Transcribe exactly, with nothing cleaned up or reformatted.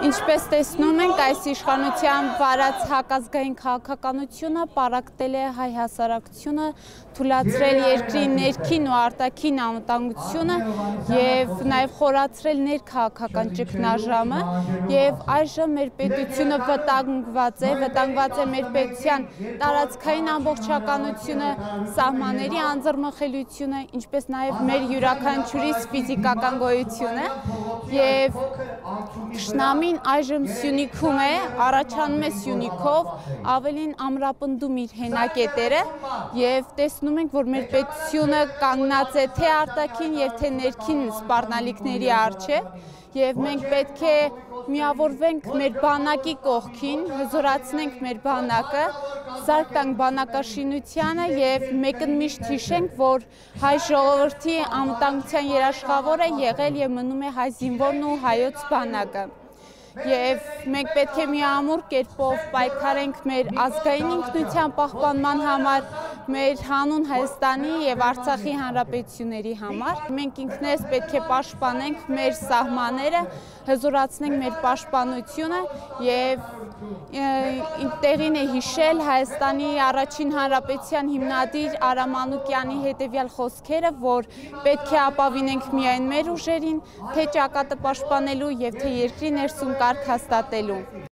Ինչպես տեսնում ենք, այս իշխանության վարած հակազգային քաղաքականությունը պարակտել է հայ հասարակությունը, թուլացրել երկրի ներքին ու արտաքին անվտանգությունը և նաև խորացրել ներքաղաքական ճգնաժամը և այժմ մեր պետությունը վտանգված է, վտանգված է մեր պետության տարածքային ամբողջականությունը, սահմանների անձեռնմխելիությունը, ինչպես նաև մեր յուրաքանչյուրիս ֆիզիկական գոյությունը և Թշնամին այժմ Սյունիքում է, առաջանում է Սյունիքով, ավելին ամրապնդում իր հենակետերը և տեսնում ենք, որ մեր պետությունը կանգնած է թե արտաքին և թե ներքին սպառնալիքների առջև և մենք պետք է միավորվենք մեր բանակի կողքին, հզորացնենք մեր բանակը, զարկ տանք բանակաշինությանը և մեկընդմիշտ հիշենք, որ հայ ժողովրդի անվտանգության երաշխավորը եղել և մնում է հայ զինվորն ու հայոց բանակը։ Եվ մենք պետք է միամուռ կերպով պայքարենք մեր ազգային ինքնության պահպանման համար, մեր հանուն Հայաստանի և Արցախի հանրապետությունների համար։ Մենք ինքներս պետք է պաշտպանենք մեր սահմանները, հզորացնենք մեր պաշտպանությունը և տեղին է հիշել Հայաստանի առաջին հանրապետության հիմնադիր Արա Մանուկյանի հետևյալ խոսքերը, որ պետք է ապավինենք միայն մեր ուժերին, թե ճակատը պաշտպանելու և թե երկրի ներսում կարգ հաստատելու։